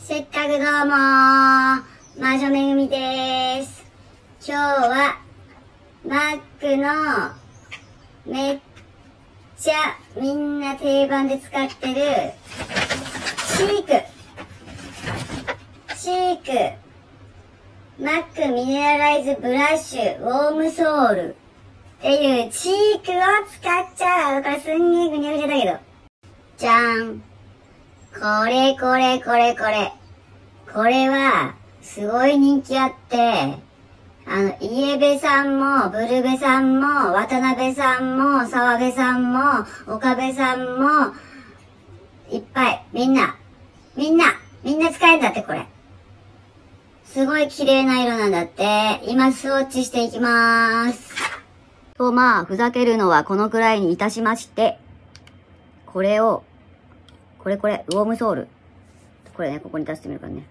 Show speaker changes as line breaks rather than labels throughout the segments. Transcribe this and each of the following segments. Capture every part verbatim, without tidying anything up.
せっかくどうもー、魔女めぐみでーす。今日は、マックの、めっちゃみんな定番で使ってる、シーク。シーク。マックミネラライズブラッシュウォームソールっていうチークを使っちゃう。これすんげーぐにゃぐにゃだけど。じゃーん。これこれこれこれ。これは、すごい人気あって、あの、イエベさんも、ブルベさんも、渡辺さんも、澤部さんも、岡部さんも、いっぱい、みんな、みんな、みんな使えるんだって、これ。すごい綺麗な色なんだって。今、スウォッチしていきまーす。と、まあ、ふざけるのはこのくらいにいたしまして、これを、これこれ、ウォームソール。これね、ここに出してみるからね。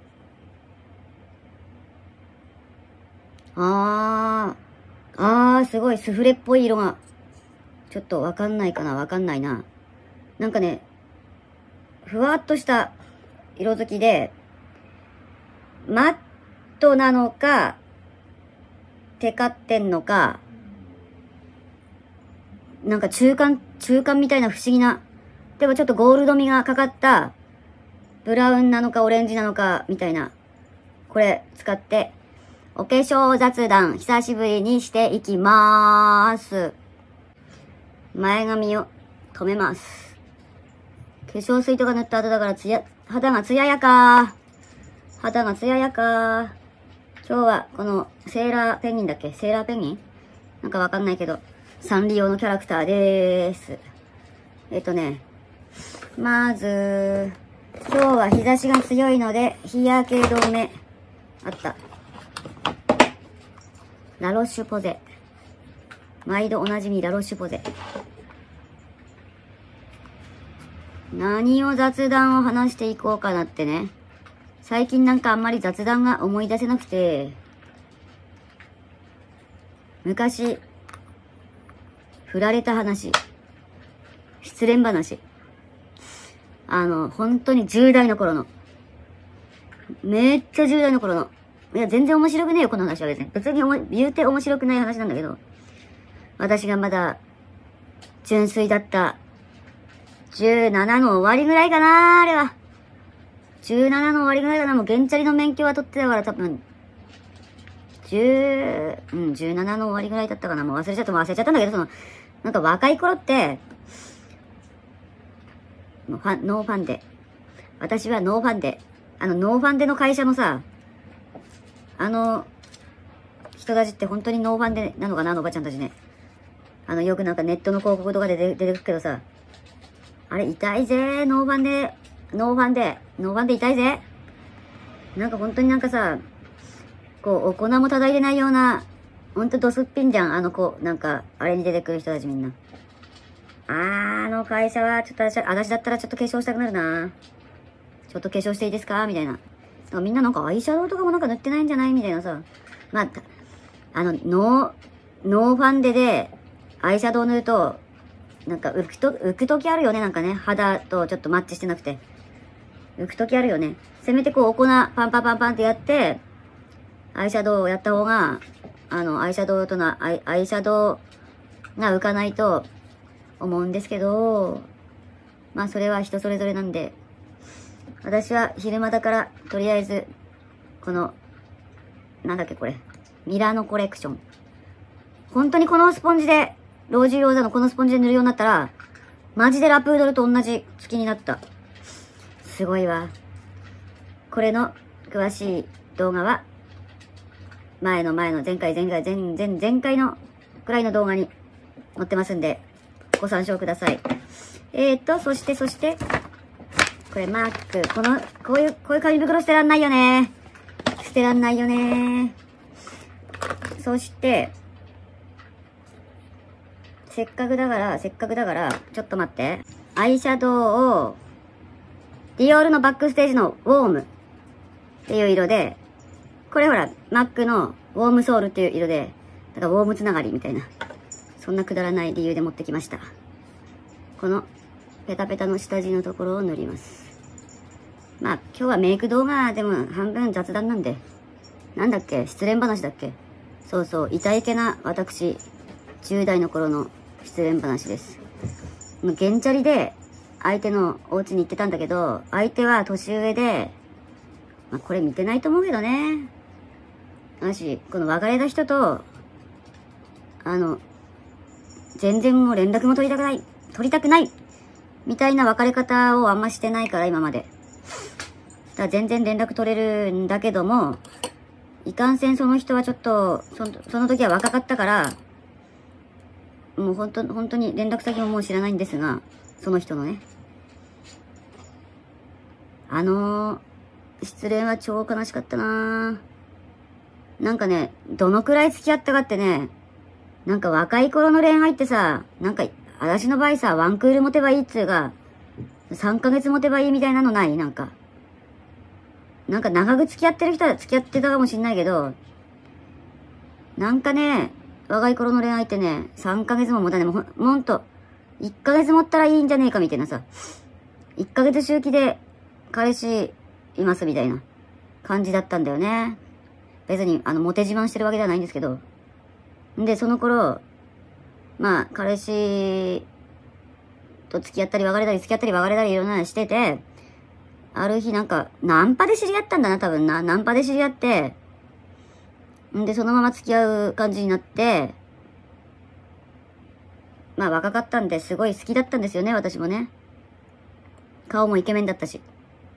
あー、あー、すごい、スフレっぽい色が。ちょっとわかんないかな、わかんないな。なんかね、ふわっとした色づきで、マットなのか、テカってんのか、なんか中間、中間みたいな不思議な、でもちょっとゴールド味がかかった、ブラウンなのかオレンジなのか、みたいな。これ使って、お化粧雑談、久しぶりにしていきまーす。前髪を止めます。化粧水とか塗った後だからつや、肌がつややかー。肌がつややかー。今日はこのセーラーペンギンだっけ？セーラーペンギン？なんかわかんないけど、サンリオのキャラクターでーす。えっとね、まず、今日は日差しが強いので、日焼け止め。あった。ラロッシュポゼ。毎度おなじみラロッシュポゼ。何を雑談を話していこうかなってね。最近なんかあんまり雑談が思い出せなくて、昔、振られた話。失恋話。あの、本当にじゅう代の頃の。めっちゃじゅう代の頃の。いや、全然面白くねえよ、この話は別に。別におも言うて面白くない話なんだけど。私がまだ、純粋だった、じゅうななの終わりぐらいかな、あれは。じゅうななの終わりぐらいかな、もう原チャリの免許は取ってたから多分、じゅう、うん、じゅうななの終わりぐらいだったかな。もう忘れちゃった、もう忘れちゃったんだけど、その、なんか若い頃って、もうファン、ノーファンデ。私はノーファンデ。あの、ノーファンデの会社のさ、あの、人たちって本当にノーファンデなのかな、あのおばちゃんたちね。あの、よくなんかネットの広告とかで出てくるけどさ、あれ痛いぜ、ノーファンデ、ノーファンデ、ノーファンデ痛いぜ。なんか本当になんかさ、こう、お粉も叩いてないような、ほんとドスッピンじゃん、あの子、なんか、あれに出てくる人たちみんな。あー、あの会社は、ちょっと私、私だったらちょっと化粧したくなるな。ちょっと化粧していいですかみたいな。みんななんかアイシャドウとかもなんか塗ってないんじゃないみたいなさ。まあ、あの、ノー、ノーファンデで、アイシャドウ塗ると、なんか浮くと、浮くときあるよね、なんかね。肌とちょっとマッチしてなくて。浮くときあるよね。せめてこう、お粉、パンパンパンパンってやって、アイシャドウをやった方が、あの、アイシャドウとな、アイ、アイシャドウが浮かないと、思うんですけど、まあそれは人それぞれなんで、私は昼間だから、とりあえず、この、なんだっけこれ、ミラノコレクション。本当にこのスポンジで、ロージーローザのこのスポンジで塗るようになったら、マジでラプードルと同じ月になった。すごいわ。これの詳しい動画は、前の前の前回前回前前前回のくらいの動画に載ってますんで、ご参照ください。えーと、そしてそして、これマック、この、こういう、こういう紙袋捨てらんないよね。捨てらんないよね。そして、せっかくだから、せっかくだから、ちょっと待って。アイシャドウを、ディオールのバックステージのウォームっていう色で、これほら、マックのウォームソールっていう色で、だからウォームつながりみたいな。そんなくだらない理由で持ってきました。この、ペタペタの下地のところを塗ります。 まあ、今日はメイク動画でも半分雑談なんで。なんだっけ、失恋話だっけ。そうそう、痛いけな私、じゅう代の頃の失恋話です。ゲンチャリで相手のお家に行ってたんだけど、相手は年上で、まあ、これ見てないと思うけどね。私、この別れた人と、あの、全然もう連絡も取りたくない、取りたくないみたいな別れ方をあんましてないから、今まで。だから全然連絡取れるんだけども、いかんせんその人はちょっと、その、その時は若かったから、もう本当、本当に連絡先ももう知らないんですが、その人のね。あのー、失恋は超悲しかったなぁ。なんかね、どのくらい付き合ったかってね、なんか若い頃の恋愛ってさ、なんか、私の場合さ、ワンクール持てばいいっつうか、さんかげつ持てばいいみたいなのないなんか。なんか長く付き合ってる人は付き合ってたかもしんないけど、なんかね、若い頃の恋愛ってね、さんかげつも持たない。もうほんと、いっかげつ持ったらいいんじゃねえかみたいなさ。いっかげつ周期で彼氏いますみたいな感じだったんだよね。別に、あの、モテ自慢してるわけではないんですけど。で、その頃、まあ、彼氏と付き合ったり別れたり付き合ったり別れたりいろんなのしてて、ある日なんか、ナンパで知り合ったんだな、多分な。ナンパで知り合って、んで、そのまま付き合う感じになって、まあ若かったんで、すごい好きだったんですよね、私もね。顔もイケメンだったし。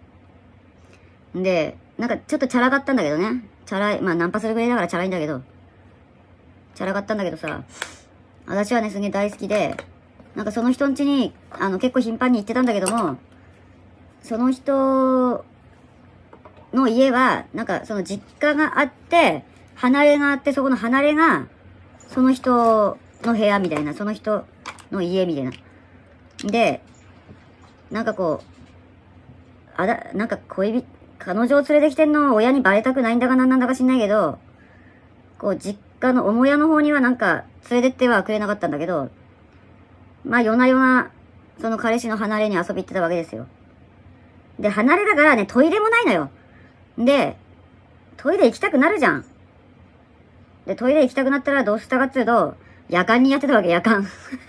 で、なんかちょっとチャラかったんだけどね。チャラい、まあナンパするぐらいだからチャラいんだけど。チャラかったんだけどさ、私はね、すげえ大好きで、なんかその人ん家に、あの、結構頻繁に行ってたんだけども、その人の家は、なんかその実家があって、離れがあって、そこの離れが、その人の部屋みたいな、その人の家みたいな。で、なんかこう、あだ、なんか恋人、彼女を連れてきてんの親にバレたくないんだかなんなんだか知んないけど、こう実家の母親の方にはなんか連れてってはくれなかったんだけど、まあ夜な夜な、その彼氏の離れに遊び行ってたわけですよ。で、離れだからね、トイレもないのよ。で、トイレ行きたくなるじゃん。で、トイレ行きたくなったらどうしたかっつうと、夜間にやってたわけ、夜間。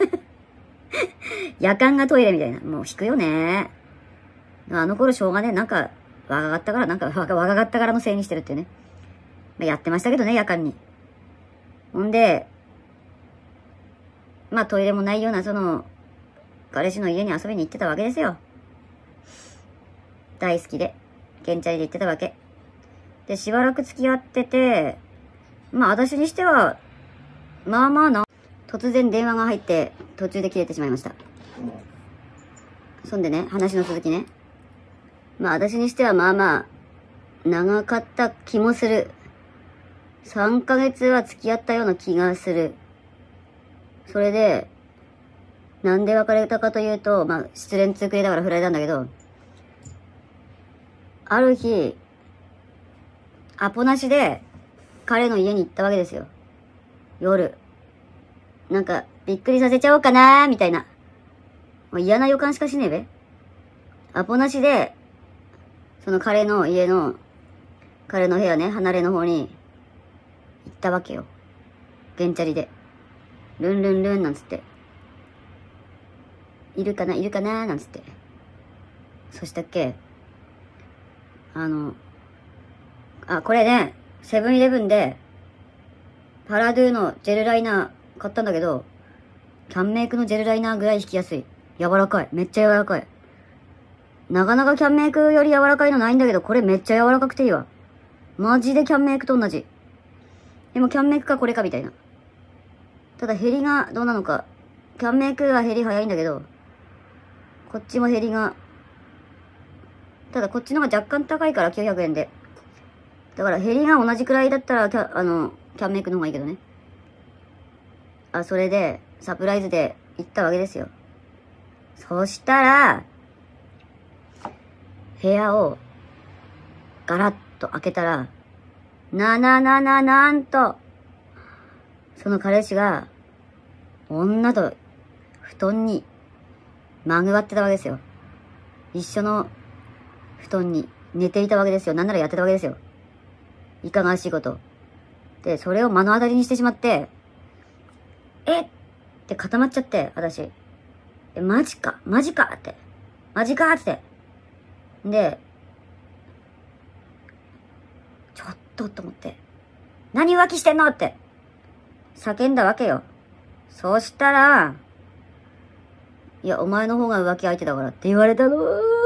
夜間がトイレみたいな。もう引くよね。あの頃しょうがね、なんか、若かったから、なんか若かったからのせいにしてるっていうね。まあ、やってましたけどね、夜間に。ほんで、まあトイレもないような、その、彼氏の家に遊びに行ってたわけですよ。大好きで。ゲンチャリで行ってたわけ。で、しばらく付き合ってて、まあ私にしては、まあまあな、突然電話が入って途中で切れてしまいました。そんでね、話の続きね。まあ私にしてはまあまあ、長かった気もする。さんかげつは付き合ったような気がする。それで、なんで別れたかというと、まあ失恋痛くれだから振られたんだけど、ある日、アポなしで彼の家に行ったわけですよ。夜。なんか、びっくりさせちゃおうかなー、みたいな。もう嫌な予感しかしねえべ。アポなしで、その彼の家の、彼の部屋ね、離れの方に、行ったわけよ。ゲンチャリで。ルンルンルンなんつって。いるかないるかなーなんつって。そしたっけ、あの、あ、これね、セブンイレブンで、パラドゥのジェルライナー買ったんだけど、キャンメイクのジェルライナーぐらい引きやすい。柔らかい。めっちゃ柔らかい。なかなかキャンメイクより柔らかいのないんだけど、これめっちゃ柔らかくていいわ。マジでキャンメイクと同じ。でもキャンメイクかこれかみたいな。ただ減りがどうなのか。キャンメイクは減り早いんだけど、こっちも減りが、ただこっちの方が若干高いからきゅうひゃくえんで。だから減りが同じくらいだったらキャ、あの、キャンメイクの方がいいけどね。あ、それで、サプライズで行ったわけですよ。そしたら、部屋をガラッと開けたら、なななななんと、その彼氏が、女と布団にまぐわってたわけですよ。一緒の布団に寝ていたわけですよ。なんならやってたわけですよ。いかがわしいこと。で、それを目の当たりにしてしまって、えっって固まっちゃって、私。え、マジかマジかって。マジかって。で、ちょっとと思って。何浮気してんのって。叫んだわけよ。そうしたら、いや、お前の方が浮気相手だからって言われたの。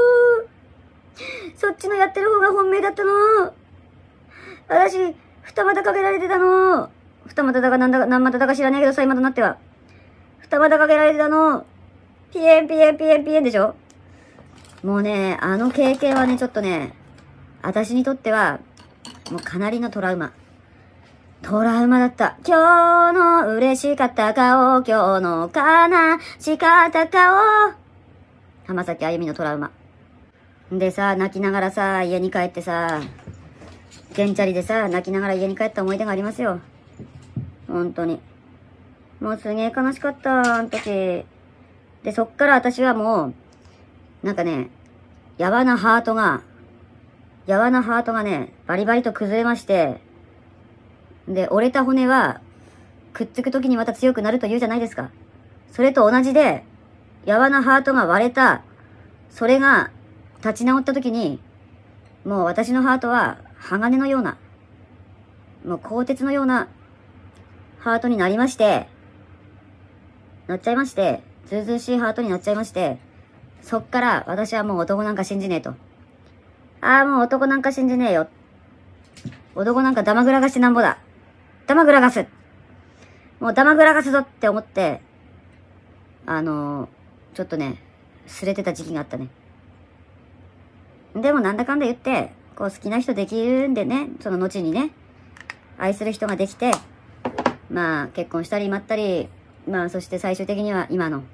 そっちのやってる方が本命だったの。私、二股かけられてたの。二股だかなんだか、何股だか知らねえけどさ、今となっては。二股かけられてたの。ピエンピエンピエンピエンでしょ。もうね、あの経験はね、ちょっとね、私にとっては、もうかなりのトラウマ。トラウマだった。今日の嬉しかった顔、今日の悲しかった顔。浜崎あゆみのトラウマ。でさ、泣きながらさ、家に帰ってさ、ゲンチャリでさ、泣きながら家に帰った思い出がありますよ。本当に。もうすげえ悲しかった、あの時。で、そっから私はもう、なんかね、やわなハートが、やわなハートがね、バリバリと崩れまして、で、折れた骨は、くっつくときにまた強くなると言うじゃないですか。それと同じで、やわなハートが割れた、それが立ち直ったときに、もう私のハートは鋼のような、もう鋼鉄のようなハートになりまして、なっちゃいまして、ずうずうしいハートになっちゃいまして、そっから私はもう男なんか信じねえと。ああ、もう男なんか信じねえよ。男なんかダマグラガしてなんぼだ。ダマグラガス。もうダマグラガスぞって思って、あのー、ちょっとね、すれてた時期があったね。でもなんだかんだ言って、こう好きな人できるんでね、その後にね、愛する人ができて、まあ結婚したりまったり、まあそして最終的には今の、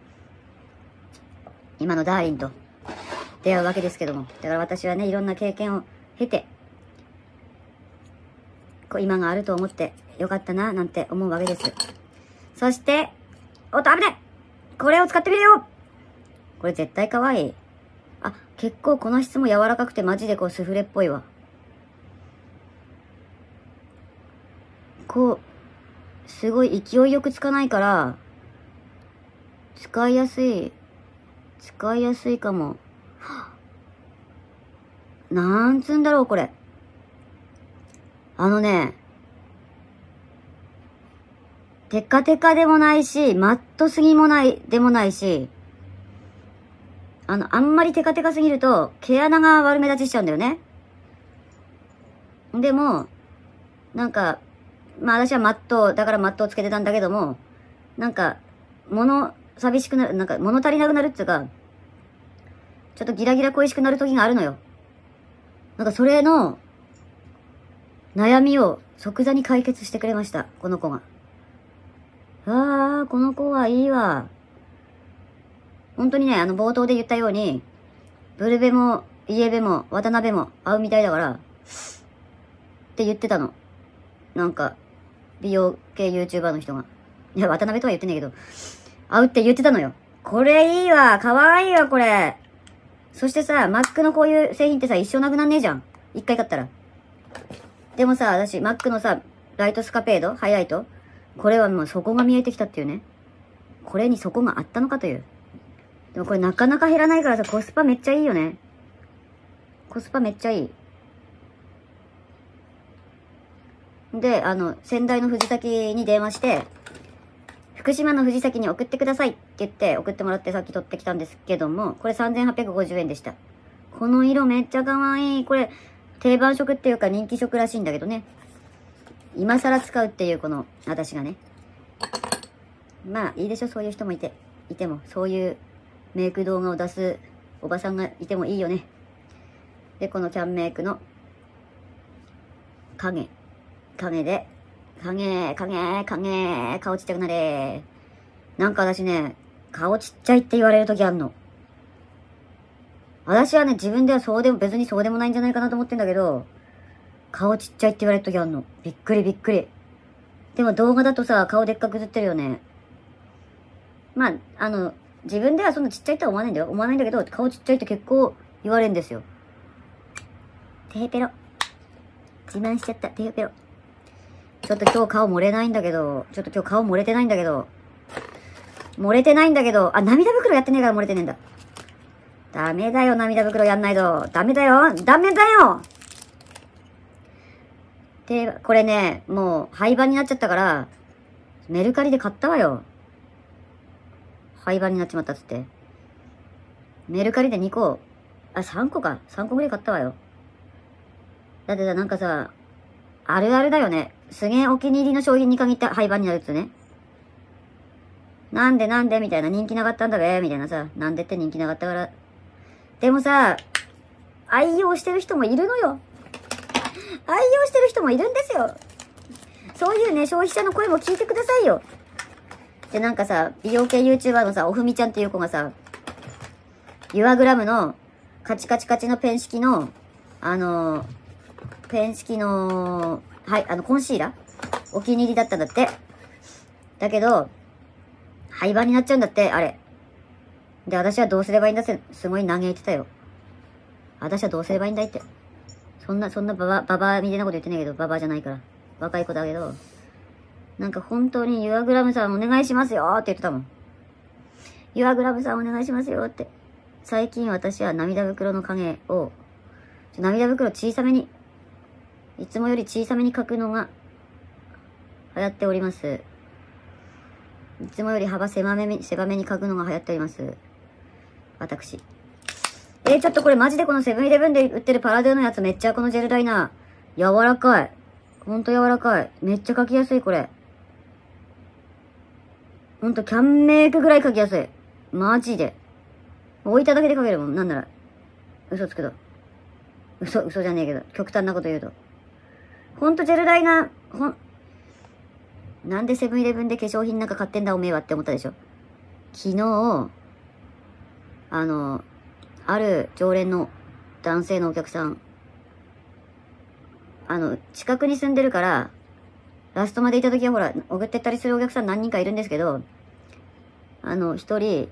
今のダーリンと出会うわけですけども。だから私はね、いろんな経験を経て、こう今があると思ってよかったな、なんて思うわけです。そして、おっと危ないこれを使ってみるよこれ絶対可愛い。あ、結構この質も柔らかくてマジでこうスフレっぽいわ。こう、すごい勢いよくつかないから、使いやすい。使いやすいかも。なんつうんだろう、これ。あのね、テカテカでもないし、マットすぎもない、でもないし、あの、あんまりテカテカすぎると、毛穴が悪目立ちしちゃうんだよね。でも、なんか、まあ私はマット、だからマットをつけてたんだけども、なんか、物、寂しくなる、なんか物足りなくなるっていうか、ちょっとギラギラ恋しくなる時があるのよ。なんかそれの、悩みを即座に解決してくれました、この子が。ああ、この子はいいわ。本当にね、あの冒頭で言ったように、ブルベも、イエベも、渡辺も合うみたいだから、って言ってたの。なんか、美容系 YouTuber の人が。いや、渡辺とは言ってないけど、合うって言ってたのよ。これいいわ。かわいいわ、これ。そしてさ、マックのこういう製品ってさ、一生なくなんねえじゃん。一回買ったら。でもさ、私、マックのさ、ライトスカペードハイライトこれはもう底が見えてきたっていうね。これに底があったのかという。でもこれなかなか減らないからさ、コスパめっちゃいいよね。コスパめっちゃいい。で、あの、仙台の藤崎に電話して、福島の藤崎に送ってくださいって言って送ってもらってさっき取ってきたんですけども、これさんぜんはっぴゃくごじゅうえんでした。この色めっちゃ可愛い。これ、定番色っていうか人気色らしいんだけどね。今更使うっていうこの、私がね。まあ、いいでしょ、そういう人もいて。いても、そういうメイク動画を出すおばさんがいてもいいよね。で、このキャンメイクの影。影で、影、影、影、顔ちっちゃくなれ。なんか私ね、顔ちっちゃいって言われるときあんの。私はね、自分ではそうでも、別にそうでもないんじゃないかなと思ってんだけど、顔ちっちゃいって言われるときあんの。びっくりびっくり。でも動画だとさ、顔でっかく映ってるよね。まあ、あの、自分ではそんなちっちゃいとは思わないんだよ。思わないんだけど、顔ちっちゃいって結構言われるんですよ。 テヘペロ。自慢しちゃった、テヘペロ。ちょっと今日顔漏れないんだけど、ちょっと今日顔漏れてないんだけど、漏れてないんだけど、あ、涙袋やってねえから漏れてねえんだ。ダメだよ、涙袋やんないと。ダメだよ、ダメだよで、これね、もう廃盤になっちゃったから、メルカリで買ったわよ。廃盤になっちまったっつって。メルカリでにこ、あ、さんこか。さんこぐらい買ったわよ。だってさ、なんかさ、あるあるだよね。すげえお気に入りの商品に限った廃盤になるっつね。なんでなんでみたいな。人気なかったんだべみたいなさ。なんでって人気なかったから。でもさ、愛用してる人もいるのよ。愛用してる人もいるんですよ。そういうね、消費者の声も聞いてくださいよ。で、なんかさ、美容系 YouTuber のさ、おふみちゃんっていう子がさ、ユアグラムのカチカチカチのペン式の、あのー、ペン式の、はい、あの、コンシーラーお気に入りだったんだって。だけど、廃盤になっちゃうんだって、あれ。で、私はどうすればいいんだって、すごい嘆いてたよ。私はどうすればいいんだいって。そんな、そんなババ、ババアみたいなこと言ってないけど、ババアじゃないから。若い子だけど、なんか本当にユアグラムさんお願いしますよって言ってたもん。ユアグラムさんお願いしますよって。最近私は涙袋の影を、涙袋小さめに、いつもより小さめに描くのが流行っております。いつもより幅狭めに、狭めに描くのが流行っております。私。えー、ちょっとこれマジでこのセブンイレブンで売ってるパラデューのやつめっちゃこのジェルダイナー。柔らかい。ほんと柔らかい。めっちゃ描きやすいこれ。ほんとキャンメイクぐらい描きやすい。マジで。置いただけで描けるもん。なんなら。嘘つくと。嘘、嘘じゃねえけど。極端なこと言うと。ほんとジェルダイナー、ほん、なんでセブンイレブンで化粧品なんか買ってんだおめえはって思ったでしょ。昨日、あの、ある常連の男性のお客さん、あの、近くに住んでるから、ラストまでいた時はほら、送ってったりするお客さん何人かいるんですけど、あの、一人、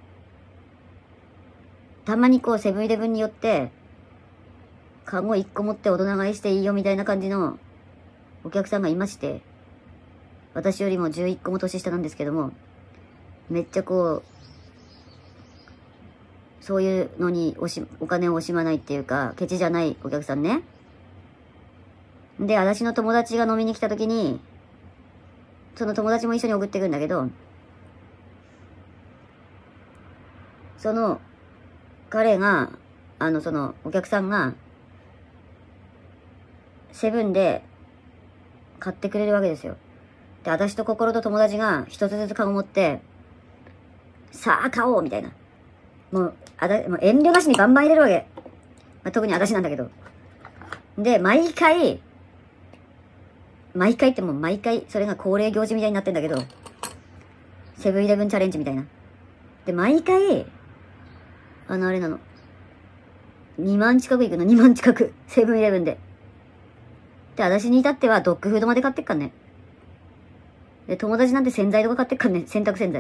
たまにこうセブンイレブンによって、カゴいっこ持って大人買いしていいよみたいな感じのお客さんがいまして、私よりもじゅういっこも年下なんですけども、めっちゃこう、そういうのにおし、お金を惜しまないっていうか、ケチじゃないお客さんね。で、私の友達が飲みに来た時に、その友達も一緒に送ってくんだけど、その、彼が、あの、その、お客さんが、セブンで買ってくれるわけですよ。で、私と心と友達が一つずつカゴ持って、さあ買おうみたいな。もう、あだ、もう遠慮なしにバンバン入れるわけ。まあ、特に私なんだけど。で、毎回、毎回ってもう毎回、それが恒例行事みたいになってんだけど、セブンイレブンチャレンジみたいな。で、毎回、あの、あれなの。にまん近く行くの、にまん近く。セブンイレブンで。で、私に至ってはドッグフードまで買ってっかんね。で、友達なんて洗剤とか買ってっかんね。洗濯洗剤。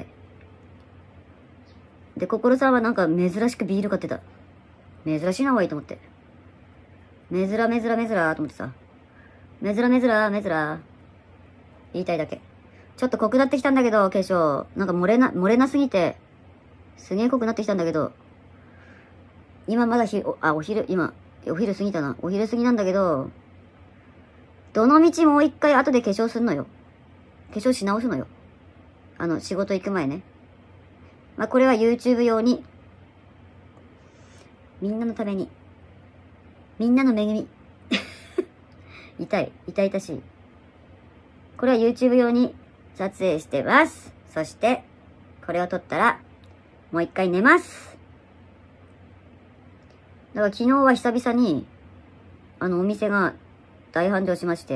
で、心さんはなんか珍しくビール買ってた。珍しいなわいいと思って。めずらめずらめずらーと思ってさ。めずらめずらめずら言いたいだけ。ちょっと濃くなってきたんだけど、化粧。なんか漏れな、漏れなすぎて、すげえ濃くなってきたんだけど、今まだひ、あ、お昼、今、お昼過ぎたな。お昼過ぎなんだけど、どの道もう一回後で化粧すんのよ。化粧し直すのよ。あの、仕事行く前ね。まあ、これは YouTube 用に、みんなのために、みんなの恵み。痛い。痛々しい。これは YouTube 用に撮影してます。そして、これを撮ったら、もう一回寝ます。だから昨日は久々に、あの、お店が大繁盛しまして、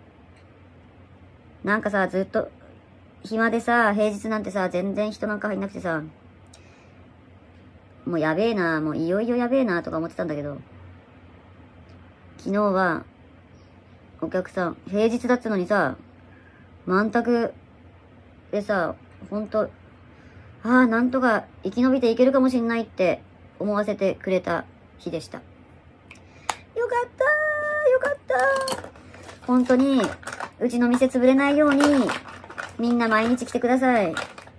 なんかさ、ずっと、暇でさ、平日なんてさ、全然人なんか入んなくてさ、もうやべえな、もういよいよやべえな、とか思ってたんだけど、昨日は、お客さん、平日だっつのにさ、満卓でさ、ほんと、ああ、なんとか生き延びていけるかもしんないって思わせてくれた日でした。よよかったー、よかったー。本当に、うちの店潰れないように、みんな毎日来てください。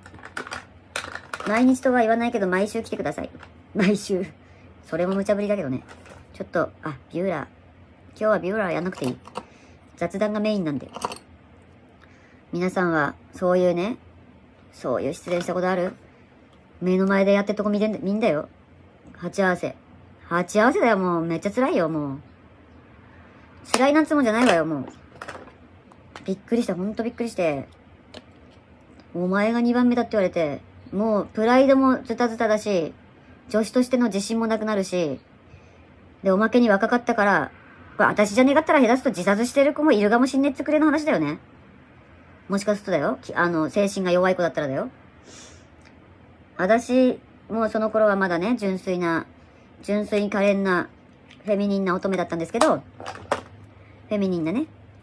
毎日とは言わないけど、毎週来てください。毎週。それも無茶ぶりだけどね。ちょっと、あ、ビューラー。今日はビューラーやんなくていい。雑談がメインなんで。皆さんは、そういうね、そういう失礼したことある？目の前でやってるとこ見てん、見んだよ。鉢合わせ。鉢合わせだよ、もう。めっちゃ辛いよ、もう。辛いなんつもんじゃないわよ、もう。びっくりした、ほんとびっくりして。お前がにばんめだって言われて、もう、プライドもズタズタだし、女子としての自信もなくなるし、で、おまけに若かったから、これ私じゃねえかったら下手すと自殺してる子もいるかもしんねえってくれの話だよね。もしかするとだよ。あの、精神が弱い子だったらだよ。私、もうその頃はまだね、純粋な、純粋に可憐な、フェミニンな乙女だったんですけど、フェミニンなね。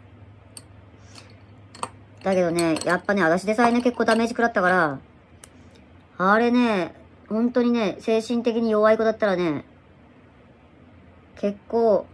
だけどね、やっぱね、私でさえね、結構ダメージ食らったから、あれね、本当にね、精神的に弱い子だったらね、結構、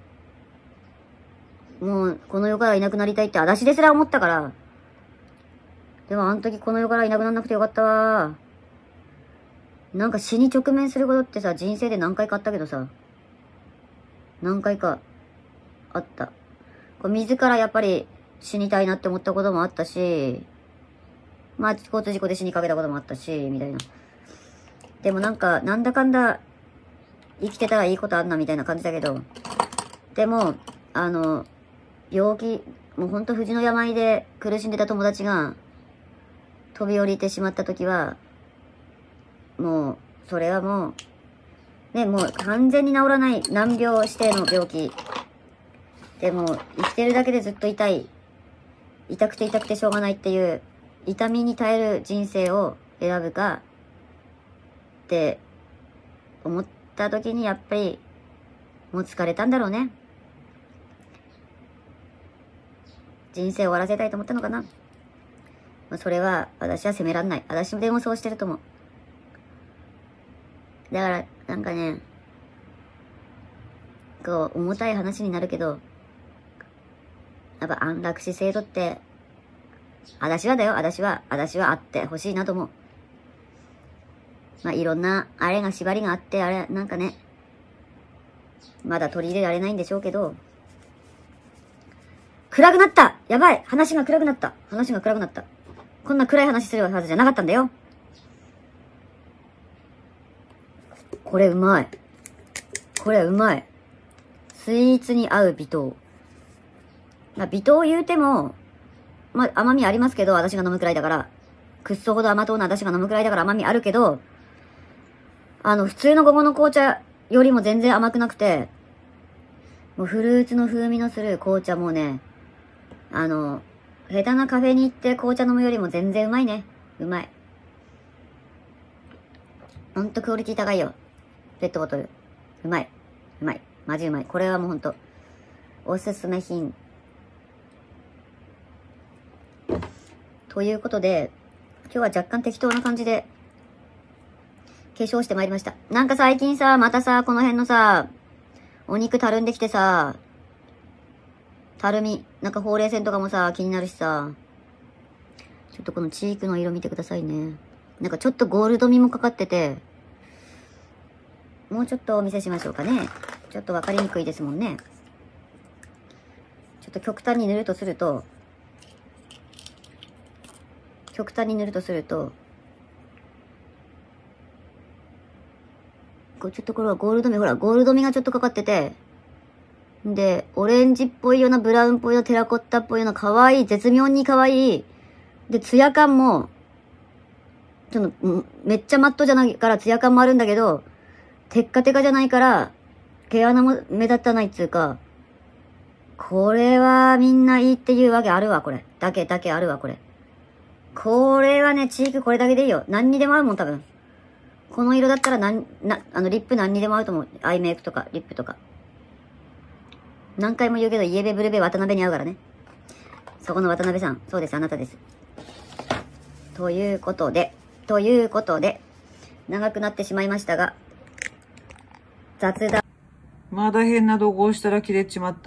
もう、この世からいなくなりたいって私ですら思ったから、でもあの時この世からいなくならなくてよかったわ。なんか死に直面することってさ、人生で何回かあったけどさ、何回かあった。これ自らやっぱり死にたいなって思ったこともあったし、まあ、交通事故で死にかけたこともあったし、みたいな。でもなんか、なんだかんだ、生きてたらいいことあんなみたいな感じだけど、でも、あの、病気、もうほんと藤の病で苦しんでた友達が、飛び降りてしまった時は、もう、それはもう、ね、もう完全に治らない難病指定の病気。でも、生きてるだけでずっと痛い。痛くて痛くてしょうがないっていう、痛みに耐える人生を選ぶか、って思った時にやっぱり、もう疲れたんだろうね。人生を終わらせたいと思ったのかな。それは私は責めらんない。私でもそうしてると思う。だから、なんかね、こう、重たい話になるけど、やっぱ安楽死制度って、私はだよ、私は、私はあってほしいなと思う。まあ、いろんな、あれが縛りがあって、あれ、なんかね、まだ取り入れられないんでしょうけど、暗くなった!やばい!話が暗くなった!話が暗くなった。こんな暗い話するはずじゃなかったんだよ。これうまい。これうまい。スイーツに合う微糖。まあ、微糖言うても、まあ、甘みありますけど、私が飲むくらいだから。くっそほど甘党な私が飲むくらいだから甘みあるけど、あの、普通の午後の紅茶よりも全然甘くなくて、もうフルーツの風味のする紅茶もね、あの、下手なカフェに行って紅茶飲むよりも全然うまいね。うまい。ほんとクオリティ高いよ。ペットボトル。うまい。うまい。マジうまい。これはもうほんと、おすすめ品。ということで、今日は若干適当な感じで、化粧してまいりました。なんか最近さ、またさ、この辺のさ、お肉たるんできてさ、たるみ、なんかほうれい線とかもさ、気になるしさ、ちょっとこのチークの色見てくださいね。なんかちょっとゴールド味もかかってて、もうちょっとお見せしましょうかね。ちょっとわかりにくいですもんね。ちょっと極端に塗るとすると、極端に塗るとすると、こうちょっとこれはゴールド味、ほら、ゴールド味がちょっとかかってて、で、オレンジっぽいような、ブラウンっぽいような、テラコッタっぽいような、可愛い、絶妙に可愛い。で、ツヤ感も、ちょっと、めっちゃマットじゃないからツヤ感もあるんだけど、テッカテカじゃないから、毛穴も目立たないっつうか、これはみんないいっていうわけあるわ、これ。だけだけあるわ、これ。これはね、チークこれだけでいいよ。何にでも合うもん、多分。この色だったらなん、な、あの、リップ何にでも合うと思う。アイメイクとか、リップとか。何回も言うけど、イエベブルベ渡辺に合うからね。そこの渡辺さん。そうです、あなたです。ということで、ということで、長くなってしまいましたが、雑談。
まだ変な動画をしたら切れちまった。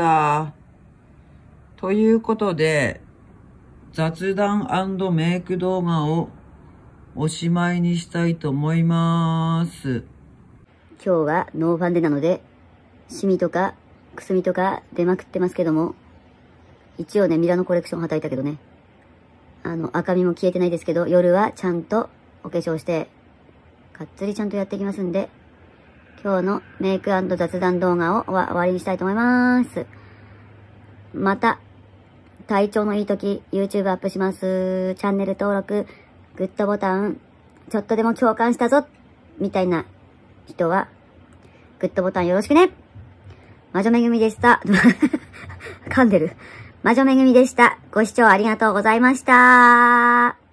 ということで、雑談&メイク動画をおしまいにしたいと思います。
今日はノーファンデなので、シミとかくすみとか出まくってますけども、一応ね、ミラノコレクションはたいたけどね、あの、赤みも消えてないですけど、夜はちゃんとお化粧して、がっつりちゃんとやっていきますんで、今日のメイク&雑談動画を終わりにしたいと思います。また、体調のいい時、YouTube アップします。チャンネル登録、グッドボタン、ちょっとでも共感したぞみたいな人は、グッドボタンよろしくね。魔女めぐみでした。噛んでる。魔女めぐみでした。ご視聴ありがとうございました。